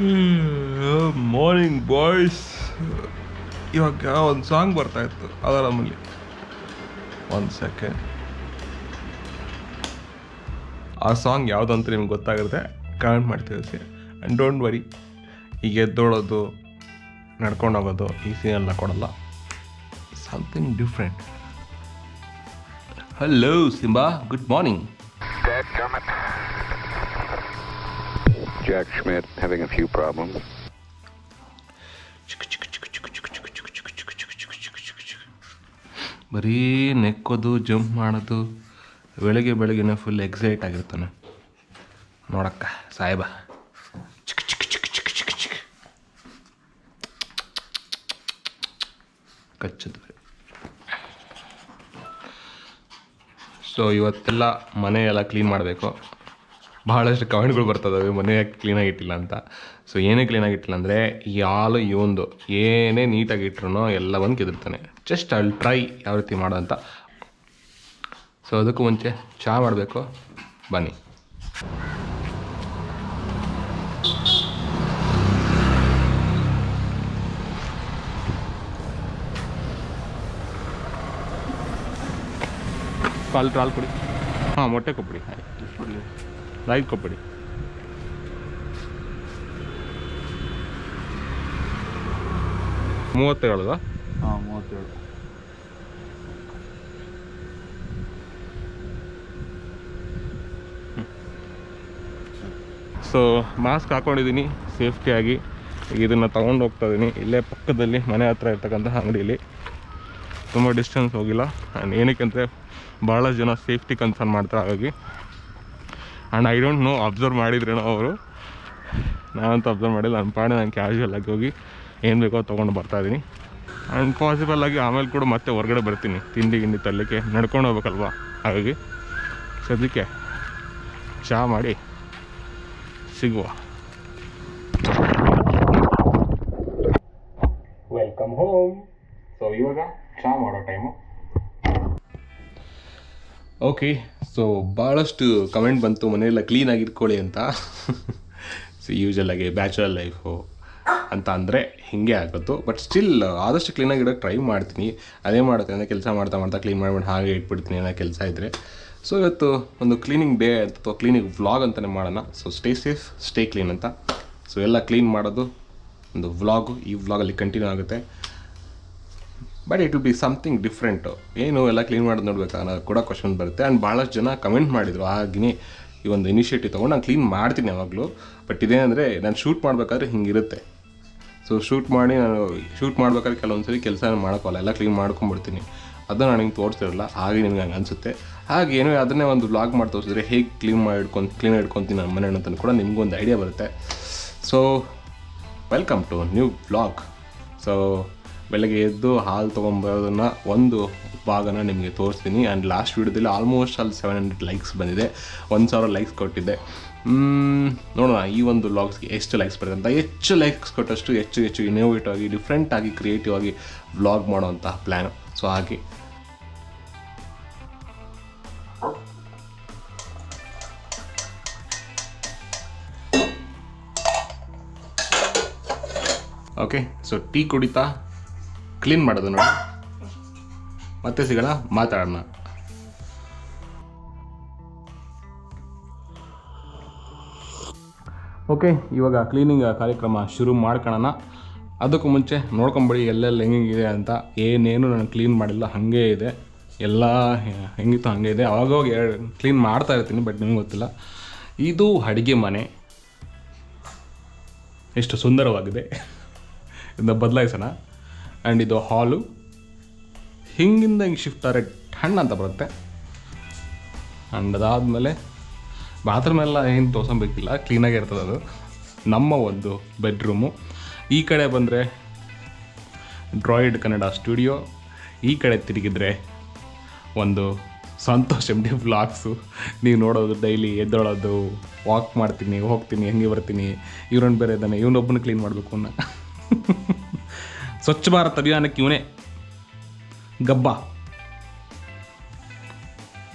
Morning boys. ಇವಾಗ ಒಂದು song ಬರ್ತಾಯಿತ್ತು ಅಲಾರಾಮಲ್ಲಿ. ಒಂದು ಸೆಕೆಂಡ್. ಆ ಸಾಂಗ್ ಯಾವುದಂತ ನಿಮ್ಗೆ ಗೊತ್ತಾಗುತ್ತೆ, ಕಮೆಂಟ್ ಮಾಡಿ ತಿಳಿಸಿ. ಆ್ಯಂಡ್ ಡೋಂಟ್ ವರಿ, ಈಗ ಎದ್ದೋಳೋದು, ನಡ್ಕೊಂಡು ಹೋಗೋದು ಈ ಸೀನೆಲ್ಲ ಕೊಡಲ್ಲ. Something different. Hello Simba, good morning. Jack Schmidt having a few problems. ಬರೀ ನೆಕ್ಕೋದು, ಜಂಪ್ ಮಾಡೋದು, ಬೆಳಗ್ಗೆನೇ ಫುಲ್ ಎಕ್ಸೈಟ್ ಆಗಿರ್ತಾನೆ ನೋಡಕ್ಕ ಸಾಹೇಬ. ಕಚ್ಚಿದ್ವಿ. ಸೊ ಇವತ್ತೆಲ್ಲ ಮನೆ ಎಲ್ಲ ಕ್ಲೀನ್ ಮಾಡಬೇಕು. ಭಾಳಷ್ಟು ಕಮೆಂಟ್ಗಳು ಬರ್ತದವೆ ಮನೆ ಯಾಕೆ ಕ್ಲೀನಾಗಿಟ್ಟಿಲ್ಲ ಅಂತ. ಸೊ ಏನೇ ಕ್ಲೀನಾಗಿಟ್ಟಿಲ್ಲ ಅಂದರೆ ಈ ಹಾಲು ಇವಂದು ಏನೇ ನೀಟಾಗಿಟ್ರು ಎಲ್ಲ ಬಂದು ಕೆದಿರ್ತಾನೆ. ಜಸ್ಟ್ ಅಲ್ಲಿ ಟ್ರೈ ಯಾವ ರೀತಿ ಮಾಡೋ ಅಂತ. ಸೊ ಅದಕ್ಕೂ ಮುಂಚೆ ಚಹಾ ಮಾಡಬೇಕು, ಬನ್ನಿ. ಕಾಲು ಕೊಡಿ. ಹಾಂ, ಮೊಟ್ಟೆ ಕೊಬ್ಬಡಿ, ರಾಗಿ ಕೊಬ್ಬಡಿ. $37. ಹಾಂ, 37. ಸೊ ಮಾಸ್ಕ್ ಹಾಕ್ಕೊಂಡಿದ್ದೀನಿ ಸೇಫ್ಟಿಯಾಗಿ. ಈಗ ಇದನ್ನು ತೊಗೊಂಡು ಹೋಗ್ತಾ ಇದ್ದೀನಿ. ಇಲ್ಲೇ ಪಕ್ಕದಲ್ಲಿ ಮನೆ ಹತ್ರ ಇರ್ತಕ್ಕಂಥ ಅಂಗಡಿಯಲ್ಲಿ, ತುಂಬ ಡಿಸ್ಟೆನ್ಸ್ ಹೋಗಿಲ್ಲ. ಆ್ಯಂಡ್ ಏನಕ್ಕೆ ಅಂದರೆ ಭಾಳ ಜನ ಸೇಫ್ಟಿ ಕನ್ಸರ್ನ್ ಮಾಡ್ತಾರೆ. ಹಾಗಾಗಿ and I don't know, observe ಮಾಡಿದ್ರೇನೋ ಅವರು, ನಾನಂತೂ ಅಬ್ಸರ್ವ್ ಮಾಡಿಲ್ಲ. ನನ್ನ ಪಾಡೆ ನಾನು ಕ್ಯಾಶುವಲ್ ಆಗಿ ಹೋಗಿ ಏನು ಬೇಕೋ ತೊಗೊಂಡು ಬರ್ತಾಯಿದ್ದೀನಿ. ಆ್ಯಂಡ್ ಪಾಸಿಬಲ್ ಆಗಿ ಆಮೇಲೆ ಕೂಡ ಮತ್ತೆ ಹೊರಗಡೆ ಬರ್ತೀನಿ ತಿಂಡಿ ತರಲಿಕ್ಕೆ, ನಡ್ಕೊಂಡು ಹೋಗ್ಬೇಕಲ್ವ. ಹಾಗಾಗಿ ಸದ್ಯಕ್ಕೆ ಚಹಾ ಮಾಡಿ ಸಿಗುವ. Welcome home. ಸೊ ಇವಾಗ ಚಹಾ ಮಾಡೋ ಟೈಮು. ಓಕೆ, ಸೊ ಭಾಳಷ್ಟು ಕಮೆಂಟ್ ಬಂತು ಮನೆಯೆಲ್ಲ ಕ್ಲೀನಾಗಿ ಇಟ್ಕೊಳ್ಳಿ ಅಂತ. ಸೊ ಯೂಶಲಾಗಿ ಬ್ಯಾಚುಲರ್ ಲೈಫು ಅಂತ ಅಂದರೆ ಹೀಗೆ ಆಗೋದು. ಬಟ್ ಸ್ಟಿಲ್ ಆದಷ್ಟು ಕ್ಲೀನಾಗಿಡೋಕ್ಕೆ ಟ್ರೈ ಮಾಡ್ತೀನಿ. ಅದೇ ಮಾಡುತ್ತೆ ಅಂದರೆ ಕೆಲಸ ಮಾಡ್ತಾ ಕ್ಲೀನ್ ಮಾಡಿಬಿಟ್ಟು ಹಾಗೆ ಇಟ್ಬಿಡ್ತೀನಿ ಏನೋ ಕೆಲಸ ಇದ್ದರೆ. ಸೊ ಇವತ್ತು ಒಂದು ಕ್ಲೀನಿಂಗ್ ಡೇ ಅಥವಾ ಕ್ಲೀನಿಂಗ್ ವ್ಲಾಗ್ ಅಂತಲೇ ಮಾಡೋಣ. So stay safe, stay clean ಅಂತ. ಸೊ ಎಲ್ಲ ಕ್ಲೀನ್ ಮಾಡೋದು ಒಂದು ವ್ಲಾಗು ಈ ವ್ಲಾಗಲ್ಲಿ ಕಂಟಿನ್ಯೂ ಆಗುತ್ತೆ. But it will be something different. ಏನು ಎಲ್ಲ ಕ್ಲೀನ್ ಮಾಡೋದು ನೋಡ್ಬೇಕು ಅನ್ನೋದು ಕೂಡ ಕ್ವಶನ್ ಬರುತ್ತೆ. ಆ್ಯಂಡ್ ಭಾಳಷ್ಟು ಜನ ಕಮೆಂಟ್ ಮಾಡಿದರು, ಹಾಗೆಯೇ ಈ ಒಂದು ಇನಿಷಿಯೇಟಿವ್ ತೊಗೊಂಡು ನಾನು ಕ್ಲೀನ್ ಮಾಡ್ತೀನಿ ಯಾವಾಗಲೂ. ಬಟ್ ಇದೇನೆಂದರೆ ನಾನು ಶೂಟ್ ಮಾಡಬೇಕಾದ್ರೆ ಹಿಂಗಿರುತ್ತೆ. ಸೊ ಶೂಟ್ ಮಾಡ್ಬೇಕಾದ್ರೆ ಕೆಲವೊಂದು ಸರಿ ಕೆಲಸ ಮಾಡೋಕ್ಕಲ್ಲ, ಎಲ್ಲ ಕ್ಲೀನ್ ಮಾಡ್ಕೊಂಬಿಡ್ತೀನಿ. ಅದು ನಾನು ಹಿಂಗೆ ತೋರಿಸ್ತಿರಲ್ಲ, ಹಾಗೆ ನಿಮ್ಗೆ ಹಂಗೆ ಅನಿಸುತ್ತೆ. ಹಾಗೆ ಏನೋ ಅದನ್ನೇ ಒಂದು ವ್ಲಾಗ್ ಮಾಡಿ ತೋರಿಸಿದ್ರೆ ಹೇಗೆ ಕ್ಲೀನಾಗಿ ಇಟ್ಕೊತೀನಿ ನಮ್ಮ ಮನೆ ಅಂತ ಕೂಡ ನಿಮಗೊಂದು ಐಡಿಯಾ ಬರುತ್ತೆ. So welcome to new vlog. So ಬೆಳಗ್ಗೆ ಎದ್ದು ಹಾಲು ತೊಗೊಂಬರೋದನ್ನು ಒಂದು ಭಾಗನ ನಿಮಗೆ ತೋರಿಸ್ತೀನಿ. ಆ್ಯಂಡ್ ಲಾಸ್ಟ್ ವೀಡಿಯೋದಲ್ಲಿ ಆಲ್ಮೋಸ್ಟ್ ಅಲ್ಲಿ 700 ಲೈಕ್ಸ್ ಬಂದಿದೆ. 1000 ಲೈಕ್ಸ್ ಕೊಟ್ಟಿದ್ದೆ. ನೋಡೋಣ ಈ ಒಂದು ವ್ಲಾಗ್ಸ್ಗೆ ಎಷ್ಟು ಲೈಕ್ಸ್ ಬರುತ್ತೆ ಅಂತ. ಹೆಚ್ಚು ಲೈಕ್ಸ್ ಕೊಟ್ಟಷ್ಟು ಹೆಚ್ಚು ಇನೋವೇಟಿವ್ ಆಗಿ, ಡಿಫ್ರೆಂಟಾಗಿ, ಕ್ರಿಯೇಟಿವ್ ಆಗಿ ವ್ಲಾಗ್ ಮಾಡೋವಂಥ ಪ್ಲ್ಯಾನು. ಸೊ ಹಾಗೆ ಓಕೆ. ಸೊ ಟೀ ಕುಡಿತಾ ಕ್ಲೀನ್ ಮಾಡೋದು ನೋಡಿ. ಮತ್ತೆ ಸಿಗೋಣ, ಮಾತಾಡೋಣ. ಓಕೆ, ಇವಾಗ ಕ್ಲೀನಿಂಗ್ ಕಾರ್ಯಕ್ರಮ ಶುರು ಮಾಡ್ಕೊಳ್ಳೋಣ. ಅದಕ್ಕೂ ಮುಂಚೆ ನೋಡ್ಕೊಂಬಿಡಿ ಎಲ್ಲೆಲ್ಲಿ ಹೆಂಗಿದೆ ಅಂತ. ಏನೇನು ನಾನು ಕ್ಲೀನ್ ಮಾಡಿಲ್ಲ, ಹಾಗೇ ಇದೆ. ಎಲ್ಲ ಹೆಂಗಿತ್ತು ಹಾಗೆ ಇದೆ. ಅವಾಗವಾಗ ಕ್ಲೀನ್ ಮಾಡ್ತಾ ಇರ್ತೀನಿ, ಬಟ್ ನಿಮ್ಗೆ ಗೊತ್ತಿಲ್ಲ. ಇದು ಅಡುಗೆ ಮನೆ ಎಷ್ಟು ಸುಂದರವಾಗಿದೆ, ಇದನ್ನ ಬದಲಾಯಿಸೋಣ. ಆ್ಯಂಡ್ ಇದು ಹಾಲು. ಹಿಂಗಿಂದ ಹಿಂಗೆ ಶಿಫ್ಟ್ ಆದರೆ ಹಣ್ಣು ಅಂತ ಬರುತ್ತೆ. ಆ್ಯಂಡ್ ಅದಾದಮೇಲೆ ಬಾತ್ರೂಮ್ ಎಲ್ಲ ಏನು ತೋರ್ಸೋಬೇಕಿಲ್ಲ, ಕ್ಲೀನಾಗಿ ಇರ್ತದೆ. ಅದು ನಮ್ಮ ಒಂದು ಬೆಡ್ರೂಮು. ಈ ಕಡೆ ಬಂದರೆ ಡ್ರಾಯ್ಡ್ ಕನ್ನಡ ಸ್ಟುಡಿಯೋ. ಈ ಕಡೆ ತಿರುಗಿದ್ರೆ ಒಂದು ಸಂತೋಷ್ MD ವ್ಲಾಗ್ಸು. ನೀವು ನೋಡೋದು ಡೈಲಿ ಎದ್ದೊಳೋದು, ವಾಕ್ ಮಾಡ್ತೀನಿ, ಹೋಗ್ತೀನಿ, ಹಂಗೆ ಬರ್ತೀನಿ. ಇವ್ರನ್ನ ಬೇರೆ ಇದ್ದಾನೆ, ಇವನೊಬ್ಬನ ಕ್ಲೀನ್ ಮಾಡಬೇಕು ಅನ್ನೋ ಸ್ವಚ್ಛ ಭಾರತ್ ಅಭಿಯಾನಕ್ಕೆ ಇವನೇ ಗಬ್ಬ.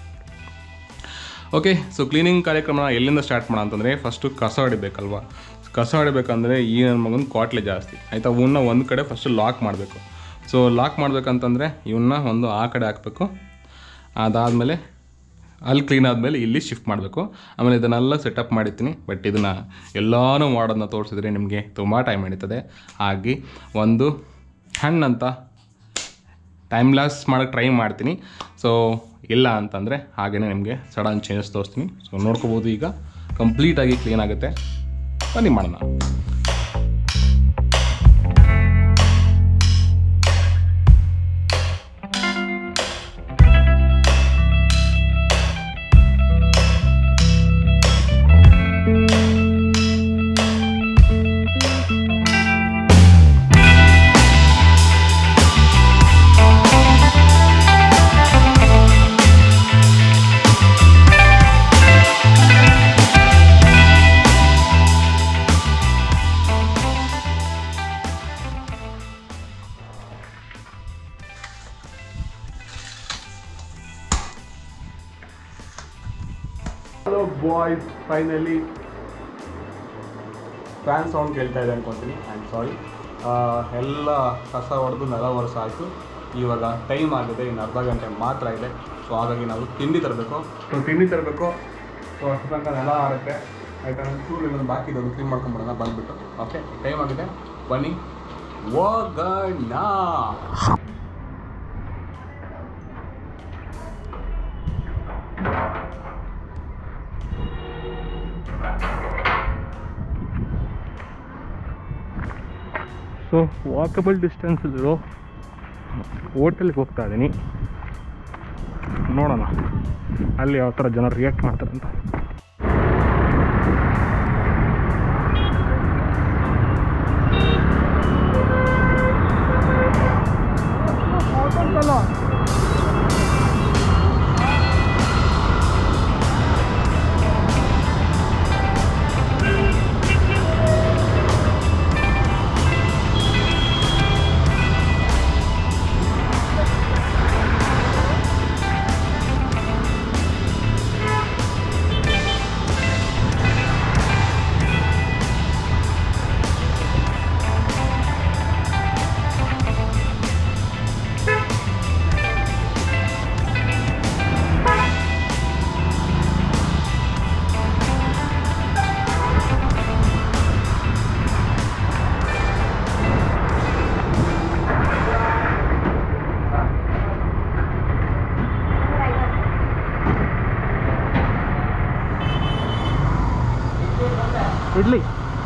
ಓಕೆ, ಸೊ ಕ್ಲೀನಿಂಗ್ ಕಾರ್ಯಕ್ರಮ ಎಲ್ಲಿಂದ ಸ್ಟಾರ್ಟ್ ಮಾಡೋಣ ಅಂತಂದರೆ, ಫಸ್ಟು ಕಸ ಹೊಡಿಬೇಕಲ್ವ. ಕಸ ಹೊಡಿಬೇಕಂದ್ರೆ ಈ ನನ್ನ ಮಗನ ಕ್ವಾಟ್ಲೆ ಜಾಸ್ತಿ ಆಯಿತಾ. ಇವನ್ನ ಒಂದು ಕಡೆ ಫಸ್ಟು ಲಾಕ್ ಮಾಡಬೇಕು. ಸೊ ಲಾಕ್ ಮಾಡಬೇಕಂತಂದರೆ ಇವನ್ನ ಒಂದು ಆ ಕಡೆ ಹಾಕಬೇಕು. ಅದಾದಮೇಲೆ ಅಲ್ಲಿ ಕ್ಲೀನ್ ಆದಮೇಲೆ ಇಲ್ಲಿ ಶಿಫ್ಟ್ ಮಾಡಬೇಕು. ಆಮೇಲೆ ಇದನ್ನೆಲ್ಲ ಸೆಟಪ್ ಮಾಡಿರ್ತೀನಿ. ಬಟ್ ಇದನ್ನು ಎಲ್ಲನೂ ಮಾಡೋದನ್ನ ತೋರಿಸಿದ್ರೆ ನಿಮಗೆ ತುಂಬ ಟೈಮ್ ಹಿಡಿತದೆ. ಹಾಗೆ ಒಂದು ಹಣ್ಣಂತ ಟೈಮ್ ಲಾಸ್ ಮಾಡೋಕ್ಕೆ ಟ್ರೈ ಮಾಡ್ತೀನಿ. ಸೊ ಇಲ್ಲ ಅಂತಂದರೆ ಹಾಗೆಯೇ ನಿಮಗೆ ಸಡನ್ ಚೇಂಜಸ್ ತೋರಿಸ್ತೀನಿ. ಸೊ ನೋಡ್ಕೋಬೋದು, ಈಗ ಕಂಪ್ಲೀಟಾಗಿ ಕ್ಲೀನ್ ಆಗುತ್ತೆ. ಬನ್ನಿ ಮಾಡೋಣ. Hello boys, finally fan sound ಕೇಳ್ತಾ ಇದೆ ಅನ್ಕೊತೀನಿ. I am sorry. ಎಲ್ಲ ಕಸ ಹೊಡೆದು ನೆಲ ವರ್ಷ ಆಯಿತು. ಇವಾಗ ಟೈಮ್ ಆಗಿದೆ, ಇನ್ನು ಅರ್ಧ ಗಂಟೆ ಮಾತ್ರ ಇದೆ. ಸೊ ಹಾಗಾಗಿ ನಾವು ತಿಂಡಿ ತರಬೇಕು. ಸೊ ಅಷ್ಟು ತನಕ ನೆಲ ಆರುತ್ತೆ ಆಯಿತಾ. ಚೂರು ಇನ್ನೊಂದು ಬಾಕಿ ಇದೆ, ಅದು ಕ್ಲೀನ್ ಮಾಡ್ಕೊಂಬಿಡೋಣ ಬಂದುಬಿಟ್ಟು. ಓಕೆ, ಟೈಮ್ ಆಗಿದೆ, ಬನ್ನಿ ಹೋಗೋಣ. ಸೊ ವಾಕಬಲ್ ಡಿಸ್ಟೆನ್ಸಲ್ಲಿರೋ ಹೋಟೆಲ್ಗೆ ಹೋಗ್ತಾ ಇದ್ದೀನಿ. ನೋಡೋಣ ಅಲ್ಲಿ ಯಾವ ಥರ ಜನ ರಿಯಾಕ್ಟ್ ಮಾಡ್ತಾರಂತ. Idli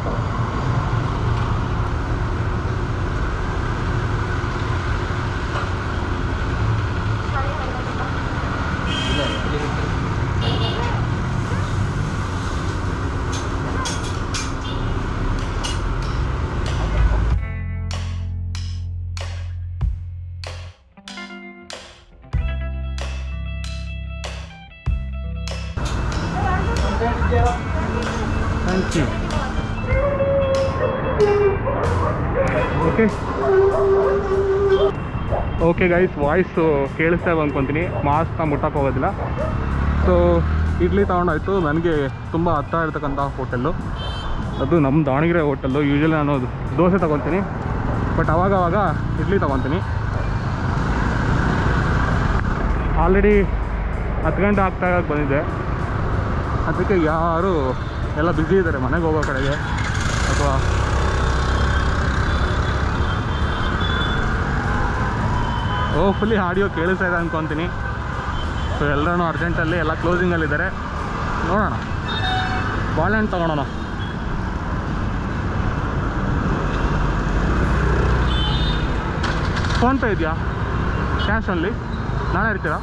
thank you. Okay guys, voice ಕೇಳಿಸ್ತೇವೆ ಅಂದ್ಕೊತೀನಿ. ಮಾಸ್ಕ್ನ ಮುಟ್ಟಕ್ಕೆ ಹೋಗೋದಿಲ್ಲ. ಸೊ ಇಡ್ಲಿ ತೊಗೊಂಡಾಯ್ತು. ನನಗೆ ತುಂಬ ಹತ್ತಿರ ಇರ್ತಕ್ಕಂಥ ಹೋಟೆಲ್ಲು ಅದು ನಮ್ಮ ದಾವಣಗೆರೆ ಹೋಟೆಲ್ಲು. ಯೂಶ್ವಲಿ ನಾನು ದೋಸೆ ತೊಗೊತೀನಿ, ಬಟ್ ಅವಾಗವಾಗ ಇಡ್ಲಿ ತೊಗೊತೀನಿ. ಆಲ್ರೆಡಿ 10 ಗಂಟೆ ಆಗ್ತಾ ಬಂದಿದೆ. ಅದಕ್ಕೆ ಯಾರು ಎಲ್ಲ ಬ್ಯುಸಿ ಇದ್ದಾರೆ ಮನೆಗೆ ಹೋಗೋ ಕಡೆಗೆ. ಅಥವಾ ಫುಲ್ಲಿ ಆಡಿಯೋ ಕೇಳಿಸ್ತಾ ಇದೆ ಅಂದ್ಕೊತೀನಿ. ಸೊ ಎಲ್ಲರೂ ಅರ್ಜೆಂಟಲ್ಲಿ ಎಲ್ಲ ಕ್ಲೋಸಿಂಗಲ್ಲಿದ್ದಾರೆ. ನೋಡೋಣ, ಬಾಳೆಹಣ್ಣು ತೊಗೊಳೋಣ. ಫೋನ್ಪೇ ಇದೆಯಾ? Cash only? ನಾಳೆ ಇರ್ತೀರಾ?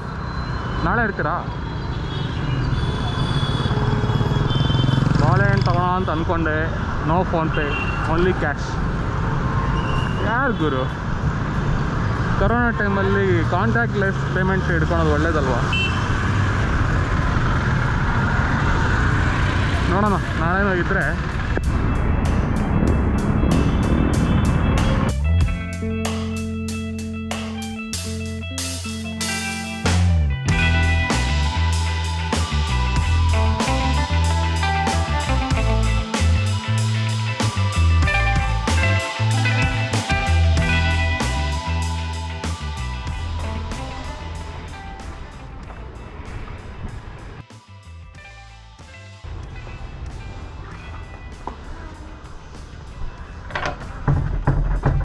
ಬಾಳೆಹಣ್ಣು ತೊಗೊಳೋಣ ಅಂತ ಅಂದ್ಕೊಂಡೆ. No PhonePe, only cash. ಯಾರು ಗುರು, ಕೊರೋನಾ ಟೈಮಲ್ಲಿ ಕಾಂಟ್ಯಾಕ್ಟ್ಲೆಸ್ ಪೇಮೆಂಟ್ ಹಿಡ್ಕೊಳೋದು ಒಳ್ಳೇದಲ್ವಾ? ನೋಡೋಣ, ನಾಳೆ ಇದ್ದರೆ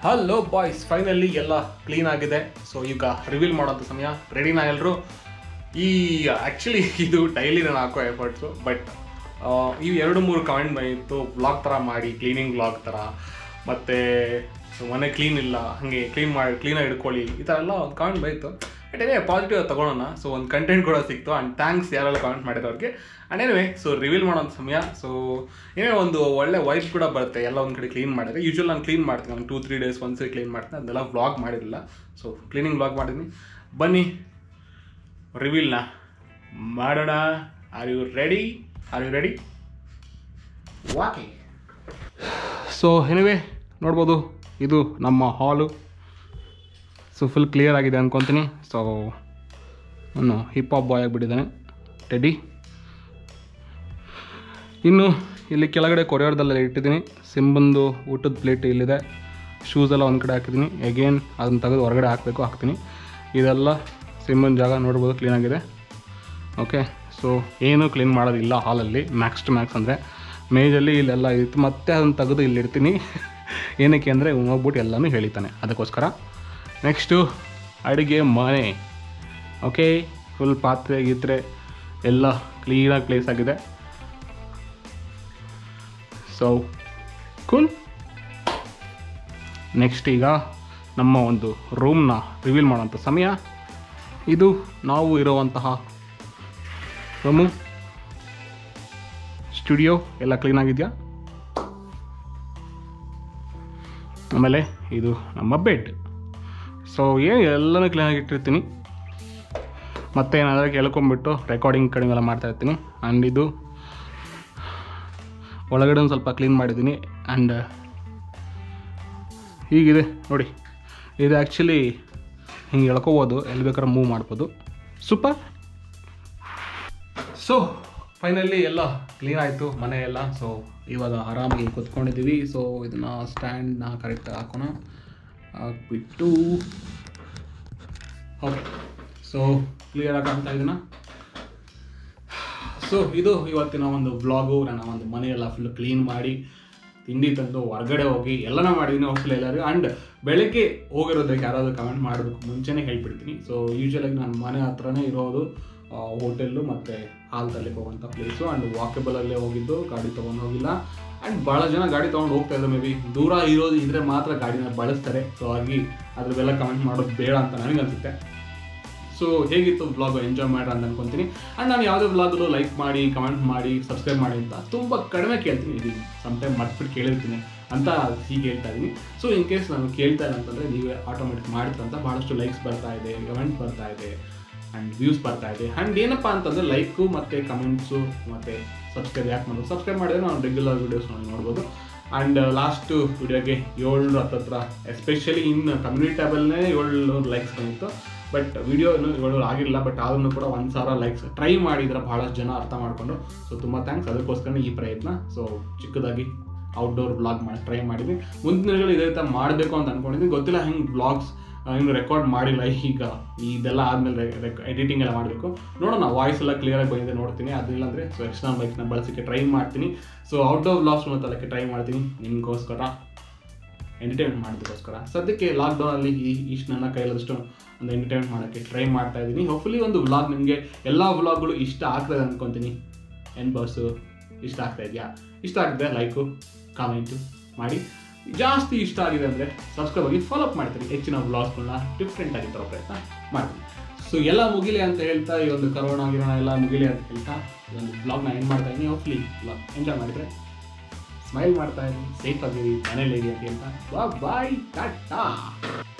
ಹಲೋ ಬಾಯ್ಸ್, ಫೈನಲಿ ಎಲ್ಲ ಕ್ಲೀನ್ ಆಗಿದೆ. ಸೊ ಈಗ ರಿವೀಲ್ ಮಾಡೋಂಥ ಸಮಯ. ರೆಡಿನಾ ಎಲ್ಲರೂ? ಈ ಆ್ಯಕ್ಚುಲಿ ಇದು ಡೈಲಿ ನಾನು ಹಾಕೋ ಎಫರ್ಟ್ಸು, ಬಟ್ ಈ 2-3 ಕಮೆಂಟ್ ಬಂದಿತ್ತು, ವ್ಲಾಗ್ ಥರ ಮಾಡಿ, ಕ್ಲೀನಿಂಗ್ ವ್ಲಾಗ್ ಥರ, ಮತ್ತು ಮನೆ ಕ್ಲೀನ್ ಇಲ್ಲ, ಹಾಗೆ ಕ್ಲೀನಾಗಿ ಇಟ್ಕೊಳ್ಳಿ, ಈ ಥರ ಎಲ್ಲ ಒಂದು ಕಮೆಂಟ್ ಬಂದಿತ್ತು. ಬಟ್ ಏನೇ ಪಾಸಿಟಿವ್ ತಗೊಳ್ಳೋಣ. ಸೊ ಒಂದು ಕಂಟೆಂಟ್ ಕೂಡ ಸಿಕ್ತು. ಆ್ಯಂಡ್ ಥ್ಯಾಂಕ್ಸ್ ಯಾರೆಲ್ಲ ಕಮೆಂಟ್ ಮಾಡಿರೋರಿಗೆ. ಆ್ಯಂಡ್ ಏನಿವೆ, ಸೊ ರಿವೀಲ್ ಮಾಡೋಂಥ ಸಮಯ. ಸೊ ಏನೇ ಒಂದು ಒಳ್ಳೆ ವೈಬ್ ಕೂಡ ಬರುತ್ತೆ ಎಲ್ಲ ಒಂದು ಕಡೆ ಕ್ಲೀನ್ ಮಾಡಿದ್ರೆ. ಯೂಶ್ವಲ್ ನಾನು ಕ್ಲೀನ್ ಮಾಡ್ತೀನಿ, ನಾನು 2-3 ಡೇಸ್ ಒಂದ್ಸರಿ ಕ್ಲೀನ್ ಮಾಡ್ತೀನಿ. ಅದನ್ನೆಲ್ಲ ವ್ಲಾಗ್ ಮಾಡಿರಲಿಲ್ಲ. ಸೊ ಕ್ಲೀನಿಂಗ್ ವ್ಲಾಗ್ ಮಾಡಿದ್ದೀನಿ. ಬನ್ನಿ ರಿವೀಲ್ನ ಮಾಡೋಣ. Are you ready? ವಾಕಿ. ಸೊ ಎನಿವೆ ನೋಡ್ಬೋದು, ಇದು ನಮ್ಮ ಹಾಲು. ಸೊ ಫುಲ್ ಕ್ಲಿಯರ್ ಆಗಿದೆ ಅಂದ್ಕೊತೀನಿ. ಸೊ ನಾನು ಹಿಪ್ ಹಾಪ್ ಬಾಯ್ ಆಗಿಬಿಟ್ಟಿದ್ದಾನೆ ಟೆಡಿ. ಇನ್ನು ಇಲ್ಲಿ ಕೆಳಗಡೆ ಕೊರಿಯರ್ದಲ್ಲೆಲ್ಲ ಇಟ್ಟಿದ್ದೀನಿ. ಸಿಂಬಂದು ಊಟದ ಪ್ಲೇಟ್ ಇಲ್ಲಿದೆ. ಶೂಸ್ ಎಲ್ಲ ಒಂದು ಕಡೆ ಹಾಕಿದ್ದೀನಿ. ಎಗೇನ್ ಅದನ್ನು ತೆಗೆದು ಹೊರಗಡೆ ಹಾಕ್ತೀನಿ. ಇದೆಲ್ಲ ಸಿಂಬನ್ ಜಾಗ ನೋಡ್ಬೋದು, ಕ್ಲೀನಾಗಿದೆ. ಓಕೆ, ಸೊ ಏನೂ ಕ್ಲೀನ್ ಮಾಡೋದಿಲ್ಲ ಹಾಲಲ್ಲಿ. ಮ್ಯಾಕ್ಸ್ ಟು ಮ್ಯಾಕ್ಸ್ ಅಂದರೆ ಮೇಜಲ್ಲಿ ಇಲ್ಲೆಲ್ಲ ಇತ್ತು. ಮತ್ತೆ ಅದನ್ನು ತೆಗೆದು ಇಲ್ಲಿಡ್ತೀನಿ. ಏನಕ್ಕೆ ಅಂದರೆ ಹೋಗ್ಬಿಟ್ಟು ಎಲ್ಲನೂ ಹೇಳಿತಾನೆ, ಅದಕ್ಕೋಸ್ಕರ. ನೆಕ್ಸ್ಟು ಅಡುಗೆ ಮನೆ. ಓಕೆ, ಫುಲ್ ಪಾತ್ರೆ ಗೀತ್ರೆ ಎಲ್ಲ ಕ್ಲೀನಾಗಿ ಪ್ಲೇಸ್ ಆಗಿದೆ. So cool. ನೆಕ್ಸ್ಟ್ ಈಗ ನಮ್ಮ ಒಂದು ರೂಮ್ನ ರಿವೀಲ್ ಮಾಡೋಂಥ ಸಮಯ. ಇದು ನಾವು ಇರುವಂತಹ ರೂಮು. ಸ್ಟುಡಿಯೋ ಎಲ್ಲ ಕ್ಲೀನಾಗಿದೆಯಾ? ಆಮೇಲೆ ಇದು ನಮ್ಮ ಬೆಡ್. ಸೊ ಎಲ್ಲನೂ ಕ್ಲೀನಾಗಿ ಇಟ್ಟಿರ್ತೀನಿ. ಮತ್ತೆ ಏನಾದರೂ ಕೇಳ್ಕೊಂಬಿಟ್ಟು ರೆಕಾರ್ಡಿಂಗ್ ಕಡಿಮೆಲ್ಲ ಮಾಡ್ತಾಯಿರ್ತೀನಿ. ಆ್ಯಂಡ್ ಇದು ಒಳಗಡೆ ಒಂದು ಸ್ವಲ್ಪ ಕ್ಲೀನ್ ಮಾಡಿದ್ದೀನಿ. ಆ್ಯಂಡ್ ಹೀಗಿದೆ ನೋಡಿ. ಇದು ಆ್ಯಕ್ಚುಲಿ ಹಿಂಗೆ ಎಳ್ಕೊಬೋದು, ಎಲ್ಲಿ ಬೇಕಾದ್ರೆ ಮೂವ್ ಮಾಡ್ಬೋದು. ಸೂಪರ್. ಸೊ ಫೈನಲಿ ಎಲ್ಲ ಕ್ಲೀನ್ ಆಯಿತು ಮನೆ ಎಲ್ಲ. ಸೊ ಇವಾಗ ಆರಾಮಾಗಿ ಕೂತ್ಕೊಂಡಿದ್ದೀವಿ. ಸೊ ಇದನ್ನು ಸ್ಟ್ಯಾಂಡ್ನ ಕರೆಕ್ಟಾಗಿ ಹಾಕೋಣ. ಹಾಕ್ಬಿಟ್ಟು ಓಕೆ, ಸೊ ಕ್ಲಿಯರಾಗಿ ಕಾಣ್ತಾ ಇದನ್ನ. ಸೊ ಇದು ಇವತ್ತಿನ ಒಂದು ವ್ಲಾಗು. ನನ್ನ ಒಂದು ಮನೆಯೆಲ್ಲ ಫುಲ್ ಕ್ಲೀನ್ ಮಾಡಿ, ತಿಂಡಿ ತಂದು ಹೊರಗಡೆ ಹೋಗಿ ಎಲ್ಲನೂ ಮಾಡಿದ್ದೀನಿ. ಹೋಗ್ತಿಲ್ಲ ಎಲ್ಲರಿಗೂ. ಆ್ಯಂಡ್ ಬೆಳಗ್ಗೆ ಹೋಗಿರೋದಕ್ಕೆ ಯಾರಾದರೂ ಕಮೆಂಟ್ ಮಾಡಬೇಕು ಮುಂಚೆನೇ ಹೇಳ್ಬಿಡ್ತೀನಿ. ಸೊ ಯೂಶ್ವಲಾಗಿ ನನ್ನ ಮನೆ ಹತ್ರನೇ ಇರೋದು ಹೋಟೆಲ್ಲು ಮತ್ತು ಹಾಲು ತರಲಿಕ್ಕೆ ಹೋಗೋಂಥ ಪ್ಲೇಸು. ಆ್ಯಂಡ್ ವಾಕೇಬಲಲ್ಲೇ ಹೋಗಿದ್ದು, ಗಾಡಿ ತೊಗೊಂಡು ಹೋಗಿಲ್ಲ. ಆ್ಯಂಡ್ ಭಾಳ ಜನ ಗಾಡಿ ತೊಗೊಂಡು ಹೋಗ್ತಾಯಿದ್ರು. ಮೇ ಬಿ ದೂರ ಇರೋದು ಇದ್ದರೆ ಮಾತ್ರ ಗಾಡಿನ ಬಳಸ್ತಾರೆ. ಸೊ ಹಾಗಾಗಿ ಅದ್ರದ್ದೆಲ್ಲ ಕಮೆಂಟ್ ಮಾಡೋದು ಬೇಡ ಅಂತ ನನಗನ್ಸುತ್ತೆ. ಸೊ ಹೇಗಿತ್ತು ವ್ಲಾಗು? ಎಂಜಾಯ್ ಮಾಡ್ರಿ ಅಂತ ಅನ್ಕೊತೀನಿ. ಆ್ಯಂಡ್ ನಾನು ಯಾವುದೇ ವ್ಲಾಗಲ್ಲೂ ಲೈಕ್ ಮಾಡಿ, ಕಮೆಂಟ್ ಮಾಡಿ, ಸಬ್ಸ್ಕ್ರೈಬ್ ಮಾಡಿ ಅಂತ ತುಂಬ ಕಡಿಮೆ ಕೇಳ್ತೀನಿ. ಇದು ಸಮ್ಟೈಮ್ ಮರ್ತ್ಬಿಟ್ಟು ಕೇಳಿರ್ತೀನಿ ಅಂತ ಹೀಗೆ ಹೇಳ್ತಾ ಇದ್ದೀನಿ. ಸೊ ಇನ್ ಕೇಸ್ ನಾನು ಕೇಳ್ತಾ ಇಲ್ಲ ಅಂತಂದರೆ ನೀವೇ ಆಟೋಮೆಟಿಕ್ ಮಾಡ್ತೀರಂತ. ಭಾಳಷ್ಟು ಲೈಕ್ಸ್ ಬರ್ತಾ ಇದೆ, ಕಮೆಂಟ್ ಬರ್ತಾ ಇದೆ, ಆ್ಯಂಡ್ ವ್ಯೂಸ್ ಬರ್ತಾ ಇದೆ. ಆ್ಯಂಡ್ ಏನಪ್ಪ ಅಂತಂದರೆ ಲೈಕು ಮತ್ತು ಕಮೆಂಟ್ಸು ಮತ್ತು ಸಬ್ಸ್ಕ್ರೈಬ್ ಯಾಕೆ ಮಾಡೋದು? ಸಬ್ಸ್ಕ್ರೈಬ್ ಮಾಡಿದ್ರೆ ನಾನು ರೆಗ್ಯುಲರ್ ವೀಡಿಯೋಸ್ ನೋಡ್ಬೋದು. ಆ್ಯಂಡ್ ಲಾಸ್ಟು ವಿಡಿಯೋಗೆ 700 ಹತ್ತತ್ರ, ಎಸ್ಪೆಷಲಿ ಇನ್ ಕಮ್ಯುನಿಟಿ ಟ್ಯಾಬಲ್ಲೇ 700 ಲೈಕ್ಸ್ ಬಂದಿತ್ತು. ಬಟ್ ವಿಡಿಯೋ ಇನ್ನೂ 700 ಆಗಿರಲಿಲ್ಲ. ಬಟ್ ಆದ್ರೂ ಕೂಡ 1000 ಲೈಕ್ಸ್ ಟ್ರೈ ಮಾಡಿದ್ರೆ ಭಾಳಷ್ಟು ಜನ ಅರ್ಥ ಮಾಡಿಕೊಂಡು. ಸೊ ತುಂಬ ಥ್ಯಾಂಕ್ಸ್. ಅದಕ್ಕೋಸ್ಕರ ಈ ಪ್ರಯತ್ನ. ಸೊ ಚಿಕ್ಕದಾಗಿ ಔಟ್ಡೋರ್ ವ್ಲಾಗ್ ಮಾಡಿ ಟ್ರೈ ಮಾಡಿದ್ವಿ. ಮುಂದಿನ ದಿನಗಳು ಇದೇ ಥರ ಮಾಡಬೇಕು ಅಂತ ಅಂದ್ಕೊಂಡಿದ್ದೀನಿ. ಗೊತ್ತಿಲ್ಲ ಹೆಂಗೆ ವ್ಲಾಗ್ಸ್ ಇನ್ನು ರೆಕಾರ್ಡ್ ಮಾಡಿಲ್ಲ. ಈಗ ಇದೆಲ್ಲ ಆದಮೇಲೆ ಎಡಿಟಿಂಗ್ ಎಲ್ಲ ಮಾಡಬೇಕು. ನೋಡೋಣ. ವಾಯ್ಸ್ ಎಲ್ಲ ಕ್ಲಿಯರಾಗಿ ಬಂದಿದೆ, ನೋಡ್ತೀನಿ. ಅದಿಲ್ಲ ಅಂದರೆ ಸೊ ಎಕ್ಸ್ಟರ್ನಲ್ ಮೈಕ್ನ ಬಳಸೋಕ್ಕೆ ಟ್ರೈ ಮಾಡ್ತೀನಿ. ಸೊ ಔಟ್ಡೋರ್ ವ್ಲಾಗ್ಸ್ ತರಕ್ಕೆ ಟ್ರೈ ಮಾಡ್ತೀನಿ, ನಿಮಗೋಸ್ಕರ ಎಂಟರ್ಟೈನ್ಮೆಂಟ್ ಮಾಡೋದಕ್ಕೋಸ್ಕರ. ಸದ್ಯಕ್ಕೆ ಲಾಕ್ಡೌನಲ್ಲಿ ಇಷ್ಟು ನನ್ನ ಕೈಲಾದಷ್ಟು ಒಂದು ಎಂಟರ್ಟೈನ್ಮೆಂಟ್ ಮಾಡೋಕ್ಕೆ ಟ್ರೈ ಮಾಡ್ತಾ ಇದ್ದೀನಿ. ಹೋಪ್ಫುಲಿ ಒಂದು ವ್ಲಾಗ್ ನಿಮಗೆ ಎಲ್ಲ ವ್ಲಾಗ್ಗಳು ಇಷ್ಟ ಆಗ್ತದೆ ಅಂದ್ಕೊತೀನಿ. ಬಸ್ಸು ಇಷ್ಟ ಆಗ್ತಾ ಇದೆಯಾ? ಇಷ್ಟ ಆಗ್ತದೆ ಲೈಕು ಕಾಮೆಂಟು ಮಾಡಿ. ಜಾಸ್ತಿ ಇಷ್ಟ ಆಗಿದೆ ಅಂದರೆ ಸಬ್ಸ್ಕ್ರೈಬ್ ಆಗಿ ಫಾಲೋ ಅಪ್ ಮಾಡ್ತೀನಿ. ಹೆಚ್ಚಿನ ವ್ಲಾಗ್ಸ್ಗಳನ್ನ ಡಿಫ್ರೆಂಟ್ ಆಗಿ ತರೋ ಪ್ರಯತ್ನ ಮಾಡ್ತೀನಿ. ಸೊ ಎಲ್ಲ ಮುಗಿಲಿ ಅಂತ ಹೇಳ್ತಾ, ಈ ಒಂದು ಕರೋನಾ ಎಲ್ಲ ಮುಗಿಲಿ ಅಂತ ಹೇಳ್ತಾ ಈ ಒಂದು ವ್ಲಾಗ್ನ ಎಂಡ್ ಮಾಡ್ತಾ ಇದ್ದೀನಿ. ಹೋಪ್ಫುಲಿ ವ್ಲಾಗ್ ಎಂಜಾಯ್ ಮಾಡಿದರೆ ಸ್ಮೈಲ್ ಮಾಡ್ತಾ ಇದ್ದೀನಿ, ಸೇಫ್ ಆಗಿರಿ, ಮನೇಲಿ ಇರಿ ಅಂತ ಹೇಳ್ತಾ ಬಾಯ್, ಟಾಟಾ.